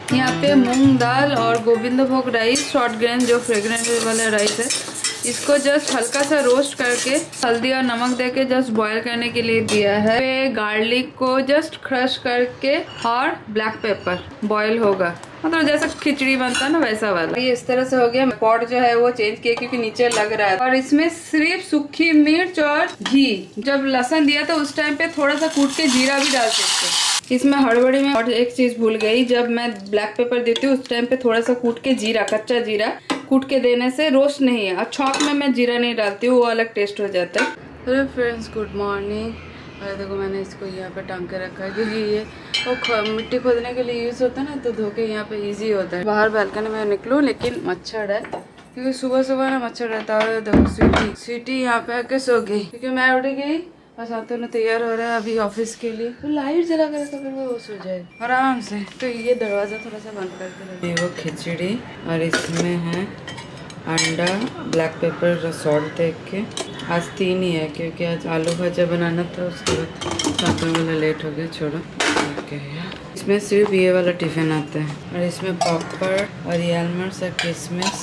यहाँ पे मूंग दाल और Govind Bhog rice, short grain जो फ्रेग्रेंस वाला राइस है, इसको जस्ट हल्का सा रोस्ट करके हल्दी और नमक देके जस्ट बॉईल करने के लिए दिया है। गार्लिक को जस्ट क्रश करके और ब्लैक पेपर बॉईल होगा, मतलब जैसा खिचड़ी बनता है ना वैसा वाला। ये इस तरह से हो गया। पॉट जो है वो चेंज किया क्योंकि नीचे लग रहा है। और इसमें सिर्फ सूखी मिर्च और घी, जब लहसुन दिया था उस टाइम पे थोड़ा सा कूट के जीरा भी डाल सकते। इसमें हड़बड़ी में और एक चीज भूल गई, जब मैं ब्लैक पेपर देती हूँ उस टाइम पे थोड़ा सा कूट के जीरा, कच्चा जीरा कूट के देने से रोस्ट नहीं है। और छौंक में मैं जीरा नहीं डालती हूँ, वो अलग टेस्ट हो जाता है। Hello friends, good morning. और देखो मैंने इसको यहाँ पे टांग के रखा है क्योंकि ये वो मिट्टी खोदने के लिए यूज होता है ना, तो धो के यहाँ पे इजी होता है। बाहर बालकनी में निकलूँ लेकिन मच्छर है क्योंकि सुबह सुबह ना मच्छर रहता है। देखो स्वीटी यहाँ पे आके सो गई क्योंकि मैं उठ गई और शांतनु तैयार हो रहा है अभी ऑफिस के लिए। तो लाइट जला कर तो फिर वो सो जाए आराम से। तो ये दरवाजा थोड़ा सा बंद करके ये वो खिचड़ी, और इसमें है अंडा, ब्लैक पेपर, सॉल्ट देख के। आज 3 ही है क्योंकि आज आलू भजा बनाना था, उसके बाद शांतनु वाला लेट हो गया, छोड़ो। ओके, इसमें सिर्फ ये वाला टिफिन आता है और इसमें पापड़ और ये आलमंड्स और किशमिश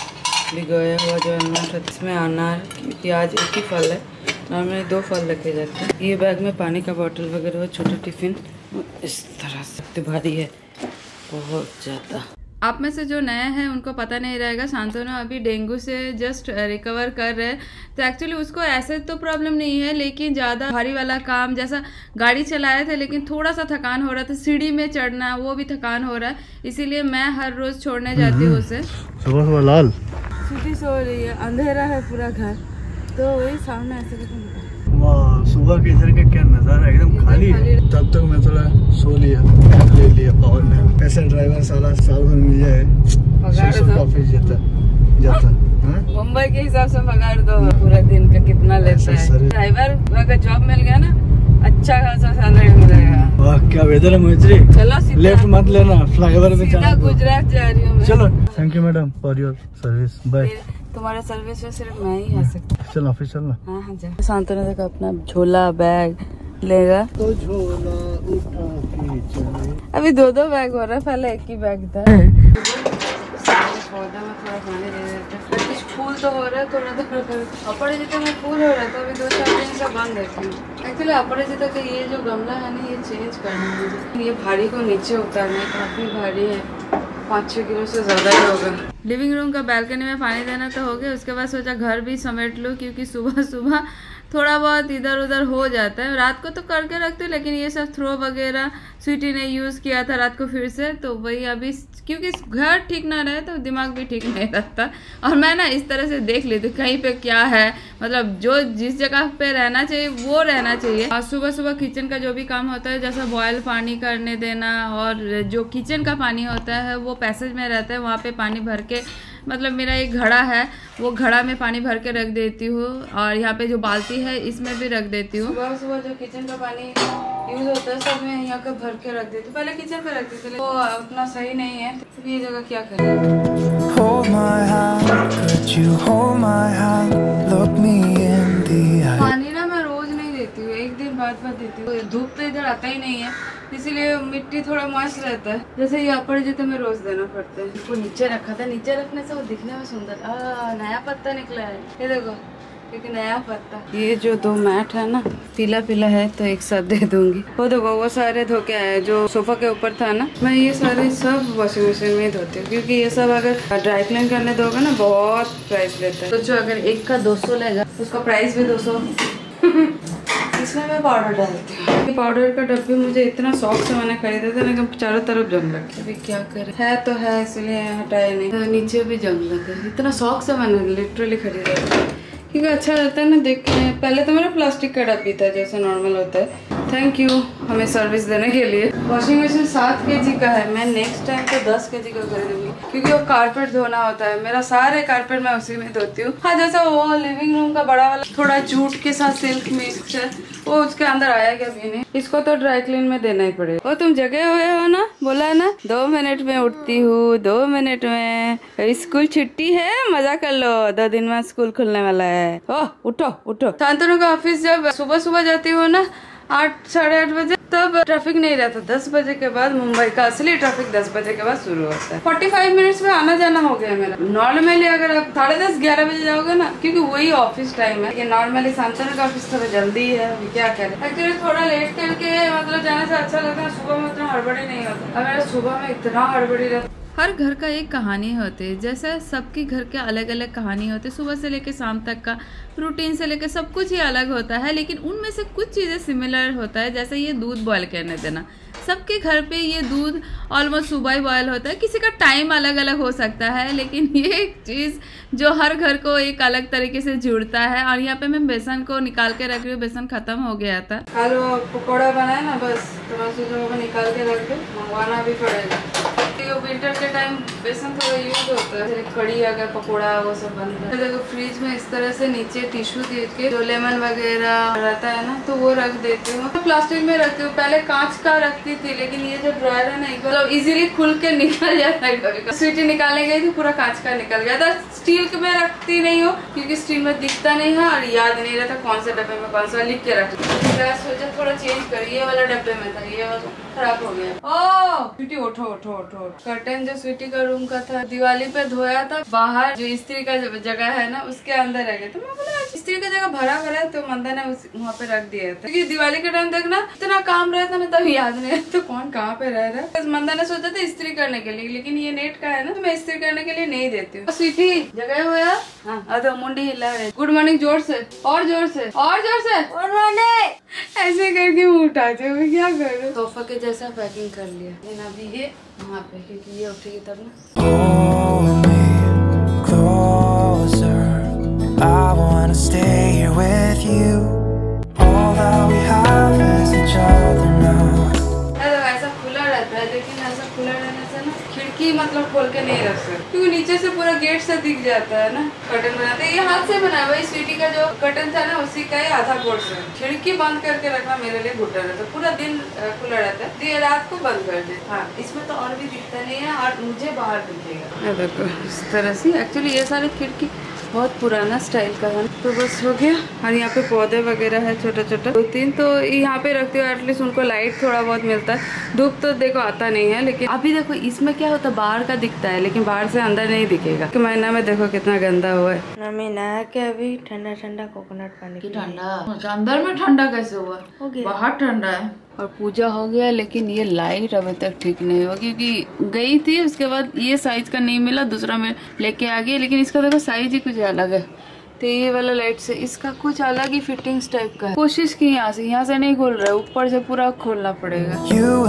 भिगोया हुआ जो आलमंड है, इसमें अनार, क्योंकि आज एक ही फल है, नॉर्मली 2 फल रखे जाते हैं। ये बैग में पानी का बोतल वगैरह वो छोटा टिफिन इस तरह से भारी है बहुत ज़्यादा। आप में से जो नया है उनको पता नहीं रहेगा, शांतनु अभी डेंगू से जस्ट रिकवर कर रहे हैं। तो एक्चुअली उसको ऐसे तो प्रॉब्लम नहीं है, लेकिन ज़्यादा भारी वाला काम जैसा गाड़ी चलाए थे लेकिन थोड़ा सा थकान हो रहा था, सीढ़ी में चढ़ना वो भी थकान हो रहा है, इसीलिए मैं हर रोज़ छोड़ने जाती हूँ उसे। सुबह सुबह लाल सीढ़ी सो रही है, अंधेरा है पूरा घर, तो वही सामने ऐसे वाह, सुबह के इधर का क्या नजारा, एकदम खाली है। तब तक मैं थोड़ा सो लिया, ले लिया पावर ने। ऐसे ड्राइवर साला साल भर मिल जाए ऑफिस जाता मुंबई के हिसाब से पगार दो पूरा दिन का कितना लेता है ड्राइवर। अगर जॉब मिल गया ना अच्छा खासा सैलरी मिलेगा। वाह क्या वेदर है मोहित्री। चलो लेफ्ट मत लेना, फ्लाईओवर पे जाना। गुजरात जा रही हूँ। चलो, thank you madam for your service, bye. तुम्हारा सर्विस में सिर्फ मैं ही आ सकती हूँ। चल ऑफिस चलना। हाँ हाँ जा। शांतनु देखो अपना झोला बैग लेगा तो झोला उठा के चले। अभी 2 बैग हो रहा है, पहले एक ही बैग था। पौधा में थोड़ा पानी दे देते, कुछ फूल तो हो रहा है थोड़ा अपराजिता में फूल हो रहा है, तो अभी 2-4 दिन से बंद है। एक्चुअली अपराजिता का ये जो गमला है ना, ये चेंज करना है। ये भारी को नीचे उतारना है, काफी भारी है, 5-6 किलो से ज़्यादा ही होगा। लिविंग रूम का बालकनी में पानी देना तो हो गया, उसके बाद सोचा घर भी समेट लूँ क्योंकि सुबह सुबह थोड़ा बहुत इधर उधर हो जाता है। रात को तो करके रखते हैं लेकिन ये सब थ्रो वगैरह स्वीटी ने यूज़ किया था रात को फिर से, तो वही अभी क्योंकि घर ठीक ना रहे तो दिमाग भी ठीक नहीं रहता। और मैं ना इस तरह से देख लेती हूँ कहीं पे क्या है, मतलब जो जिस जगह पे रहना चाहिए वो रहना चाहिए। और सुबह सुबह किचन का जो भी काम होता है, जैसा बॉयल पानी करने देना, और जो किचन का पानी होता है वो पैसेज में रहता है, वहाँ पे पानी भर के, मतलब मेरा एक घड़ा है, वो घड़ा में पानी भर के रख देती हूँ, और यहाँ पे जो बाल्टी है इसमें भी रख देती हूँ। सुबह सुबह जो किचन का पानी यूज होता है सब मैं यहाँ का भर के रख देती हूँ। पहले किचन पे रखती थी, वो उतना सही नहीं है, तो ये जगह क्या करें। पानी ना मैं रोज नहीं देती हूँ, एक दिन बाद देती हूँ। धूप तो इधर आता ही नहीं है, इसीलिए मिट्टी थोड़ा मॉइस्ट रहता है। जैसे ये अपराजिता में रोज देना पड़ता है। इसको नीचे रखा था, नीचे रखने से वो दिखने में सुंदर। नया पत्ता निकला है, ये देखो, क्योंकि नया पत्ता। ये जो 2 मैट है ना, पीला पीला है तो एक साथ दे दूंगी। वो देखो वो सारे धो के आए जो सोफा के ऊपर था ना, मैं ये सारे सब वॉशिंग मशीन में धोती हूँ क्योंकि ये सब अगर ड्राई क्लीन करने दोगे ना बहुत प्राइस लेता है। तो जो अगर एक का 200 लेगा उसका प्राइस भी 200। इसमें मैं पाउडर डालती हूँ। पाउडर का डब्बी मुझे इतना शौक से मैंने खरीदा था लेकिन चारों तरफ जंग लग गया। अभी क्या करे, है तो है इसलिए हटाया नहीं, तो नीचे भी जंग लग गया। इतना शौक से मैंने लिटरली खरीदा था क्योंकि अच्छा रहता है ना देखने। पहले तो मेरा प्लास्टिक का डब्बी था जैसे नॉर्मल होता है। थैंक यू हमें सर्विस देने के लिए। वॉशिंग मशीन 7 kg का है, मैं नेक्स्ट टाइम तो 10 kg का खरीदूंगी क्योंकि वो कारपेट धोना होता है। मेरा सारे कारपेट मैं उसी में धोती हूँ। हाँ जैसा वो लिविंग रूम का बड़ा वाला थोड़ा जूट के साथ सिल्क मिक्स है, वो उसके अंदर आया क्या भी नहीं। इसको तो ड्राई क्लीन में देना ही पड़ेगा। वो तुम जगे हुए हो ना, बोला है ना 2 मिनट में उठती हूँ, 2 मिनट में। स्कूल छुट्टी है, मजा कर लो, 2 दिन में स्कूल खुलने वाला है। ओह उठो उठो। शांतनु का ऑफिस जब सुबह सुबह जाती हूँ ना, 8 साढ़े 8 बजे, तब ट्रैफिक नहीं रहता। 10 बजे के बाद मुंबई का असली ट्रैफिक 10 बजे के बाद शुरू होता है। 45 मिनट्स में आना जाना हो गया मेरा। नॉर्मली अगर आप 10:30 11 बजे जाओगे ना, क्योंकि वही ऑफिस टाइम है। ये नॉर्मली शांतनु का ऑफिस थोड़ा जल्दी है, क्या करें। एक्चुअली थोड़ा लेट करके मतलब जाने से अच्छा लगता है। सुबह में उतना हड़बड़ी नहीं होता, और मेरा सुबह में इतना हड़बड़ी रहता। हर घर का एक कहानी होती है, जैसे सबके घर के अलग अलग कहानी होती है। सुबह से लेकर शाम तक का रूटीन से लेकर सब कुछ ही अलग होता है, लेकिन उनमें से कुछ चीज़ें सिमिलर होता है। जैसे ये दूध बॉयल करने देना, सबके घर पे ये दूध ऑलमोस्ट सुबह ही बॉयल होता है। किसी का टाइम अलग अलग हो सकता है, लेकिन ये एक चीज़ जो हर घर को एक अलग तरीके से जुड़ता है। और यहाँ पे मैं बेसन को निकाल के रख रही हूँ, बेसन खत्म हो गया था। कल वो पकौड़ा बनाया ना, बस तो मैं सोचा वो निकाल के रख दो, मंगवाना भी पड़ेगा। विंटर के टाइम बेसन थोड़ा यूज होता है, कड़ी अगर पकौड़ा वो सब बनता है। देखो फ्रिज में इस तरह से नीचे टिश्यू दे के जो लेमन वगैरह रहता है ना, तो वो रख देती हूँ। प्लास्टिक में रखती हूँ, पहले कांच का रखती थी, लेकिन ये जो ड्रायर है ना, मतलब इजीली खुल के निकल जाता है। कभी स्वीटी निकालने गई थी, पूरा कांच का निकल गया था। स्टील के में रखती नहीं हूँ, क्योंकि स्टील में दिखता नहीं है और याद नहीं रहता कौन से डब्बे में कौन सा, लिख के रखती हूँ। सोचा थोड़ा चेंज कर, ये वाला डब्बे में था, ये वाला खराब हो गया। ओ स्वीटी उठो उठो उठो। कर्टन जो स्वीटी का रूम का था, दिवाली पे धोया था, बाहर जो इस्त्री का जगह है ना, उसके अंदर रह गया। तो मैं बोला इस्त्री का जगह भरा भरा है, तो मंदा ने वहाँ पे रख दिया था। क्योंकि दिवाली के टाइम देखना इतना काम रहता ना, तब याद नहीं रहता तो कौन कहाँ पे रह रहा है। मंदा ने सोचा था इस्त्री करने के लिए, लेकिन ये नेट का है ना, तो मैं इस्त्री करने के लिए नहीं देती हूँ। स्वीटी जगह हुआ, हाँ तो मुंडी हिला रहे। गुड मॉर्निंग, जोर से और जोर से और जोर से। ऐसे करके मैं उठाते हुए क्या करूँ। सोफा के जैसा पैकिंग कर लिया, लेकिन अभी ये वहाँ पे, क्योंकि ये उठेगी तब ना। I wanna stay here with you. All that we have is each other now. ऐसा खुला रहता है, लेकिन ऐसा खुला रहने से ना खिड़की मतलब खोल के नहीं रख सकते, क्योंकि नीचे से पूरा गेट से दिख जाता है ना। कर्टन बनाते हैं, ये हाथ से बनाया हुआ। स्वीटी का जो कर्टन था ना, उसी का ही आधा पोर्शन। खिड़की बंद करके रखना मेरे लिए घुटा रहता है। पूरा दिन खुला रहता है, तो ये रात को बंद कर दे। हाँ, इसमें तो और भी दिखता नहीं है, और मुझे बाहर दिखेगा। देखो इस तरह से। एक्चुअली ये सारी खिड़की बहुत पुराना स्टाइल का है, तो बस हो गया। और यहाँ पे पौधे वगैरह है छोटा छोटा, 2-3 तो यहाँ पे रखती हूँ, एटलीस्ट उनको लाइट थोड़ा बहुत मिलता है। धूप तो देखो आता नहीं है, लेकिन अभी देखो इसमें क्या होता है, बाहर का दिखता है, लेकिन बाहर से अंदर नहीं दिखेगा। कि महीना में देखो कितना गंदा हुआ है। मम्मी नहा के अभी ठंडा ठंडा कोकोनट पानी। ठंडा अंदर में ठंडा कैसे हुआ? बाहर ठंडा है। और पूजा हो गया, लेकिन ये लाइट अभी तक ठीक नहीं हुआ, क्योंकि गई थी, उसके बाद ये साइज का नहीं मिला, दूसरा मैं लेके आ गई। लेकिन इसका देखो साइज ही कुछ अलग है, तो ये वाला लाइट से इसका कुछ अलग ही फिटिंग्स टाइप का है। कोशिश की यहाँ से नहीं खोल रहा है, ऊपर से पूरा खोलना पड़ेगा।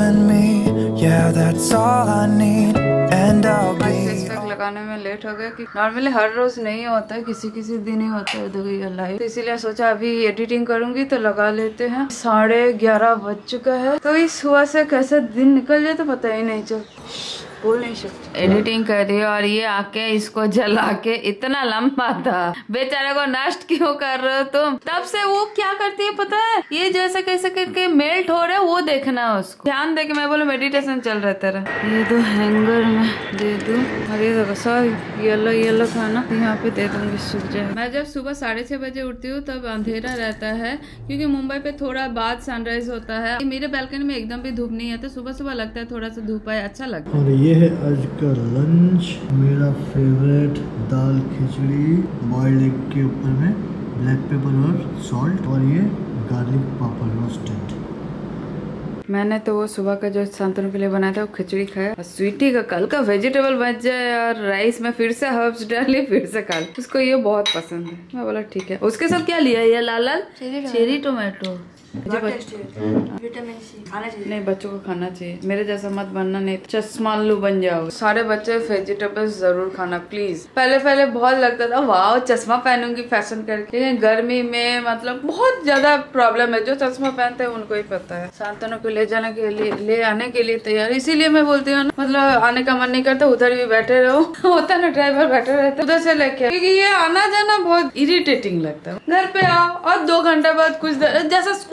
लगाने में लेट हो गया, कि नॉर्मली हर रोज नहीं होता है, किसी किसी दिन ही होता है। देखो ये लाइट, तो इसीलिए सोचा अभी एडिटिंग करूंगी तो लगा लेते हैं। 11:30 बज चुका है, तो इस हुआ से कैसे दिन निकल जाए तो पता ही नहीं चल, बोल नहीं सकते। एडिटिंग कर रही है, और ये आके इसको जला के, इतना लंबा था, बेचारे को नष्ट क्यों कर रहे हो तुम? तब से वो क्या करती है पता है, ये जैसे कैसे करके मेल्ट हो रहा है वो देखना है उसको, ध्यान दे के। मैं बोलो मेडिटेशन चल रहा तेरा। ये दो हैंगर में दे दूं, और ये देखो सब येलो खाना यहाँ पे दे दूंगी, सूख जाए। मैं जब सुबह 6:30 बजे उठती हूँ तब अंधेरा रहता है, क्योंकि मुंबई पे थोड़ा बाद सनराइज होता है। मेरे बालकनी में एकदम भी धूप नहीं है, तो सुबह सुबह लगता है थोड़ा सा धूप आए, अच्छा लगता है। ये है आज का लंच, मेरा फेवरेट दाल खिचड़ी बॉइल्ड एग के ऊपर में ब्लैक पेपर और सॉल्ट, और ये गार्लिक पापड़ रोस्टेड। मैंने तो वो सुबह का जो शांतनु के लिए बनाया था वो खिचड़ी खाया, और स्वीटी का कल का वेजिटेबल बच जाए और राइस में फिर से हर्ब्स डाली, फिर से खा ली। उसको ये बहुत पसंद है। मैं बोला ठीक है। उसके साथ क्या लिया? ये लाल चेरी टोमेटो, विटामिन सी खाना चाहिए। नहीं, बच्चों को खाना चाहिए, मेरे जैसा मत बनना, नहीं चश्मालू बन जाओ। सारे बच्चे वेजिटेबल्स जरूर खाना प्लीज। पहले बहुत लगता था वाह चश्मा पहनूंगी फैशन करके, लेकिन गर्मी में मतलब बहुत ज्यादा प्रॉब्लम है। जो चश्मा पहनते हैं उनको ही पता है। शांतनु को ले जाने के लिए, ले आने के लिए तैयार, इसीलिए मैं बोलती हूँ मतलब आने का मन नहीं करता, उधर भी बैठे रहो। होता ना ड्राइवर बैठे रहते उधर से लेके, क्योंकि ये आना जाना बहुत इरिटेटिंग लगता है। घर पे आओ और 2 घंटे बाद कुछ जैसा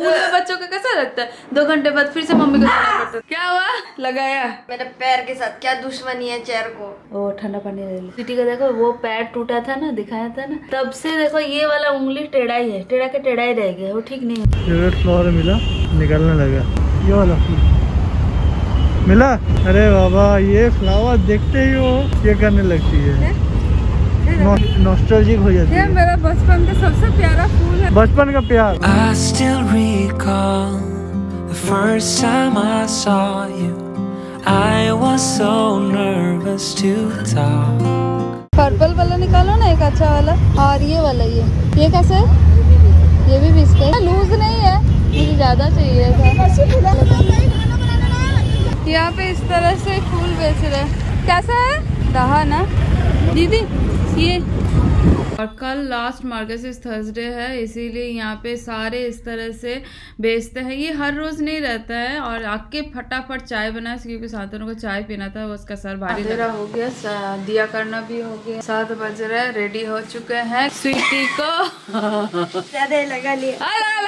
स्कूल में बच्चों का कैसा लगता है, 2 घंटे बाद फिर से मम्मी को जाना पड़ता है। क्या हुआ, लगाया मेरे पैर के साथ क्या दुश्मनी है चेयर को। ओ ठंडा पानी ले लो। सिटी का देखो वो पैर टूटा था ना, दिखाया था ना, तब से देखो ये वाला उंगली टेढ़ा ही है, टेढ़ा के टेढ़ा ही रह गया, वो ठीक नहीं है। फेवरेट फ्लावर मिला, निकलने लगा ये वाला फूल मिला। अरे बाबा ये फ्लावर देखते ही वो ये करने लगती है, नॉस्टैल्जिक हो जाती है। मेरा बचपन का सबसे प्यारा फूल है, बचपन का प्यार। I still recall the first time I saw you. I was so nervous to talk. Purple वाला निकालो ना एक अच्छा वाला, और ये वाला ये कैसे है? ये भी बिस्किट लूज नहीं है, मुझे ज्यादा चाहिए था। यहाँ पे इस तरह से फूल बेच रहे हैं, कैसा है रहा ना दीदी ये। और कल लास्ट मार्केट थर्सडे है, इसीलिए यहाँ पे सारे इस तरह से बेचते हैं। ये हर रोज नहीं रहता है। और आके फटाफट चाय बनाए क्योंकि सातों को चाय पीना था, वो उसका सर भारी लगा हो गया, दिया करना भी हो गया। 7 बज रहे हैं, रेडी हो चुके हैं। स्वीटी को लगा लिया,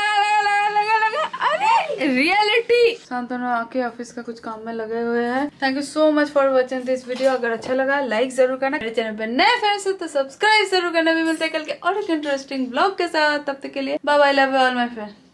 रियलिटी। शांतनु आके ऑफिस का कुछ काम में लगे हुए हैं। Thank you so much for watching this video. अगर अच्छा लगा लाइक जरूर करना, मेरे चैनल पे नए फ्रेंड्स हो तो सब्सक्राइब जरूर करना। भी मिलते हैं कल के और एक इंटरेस्टिंग ब्लॉग के साथ, तब तक के लिए bye bye, love you all my friend.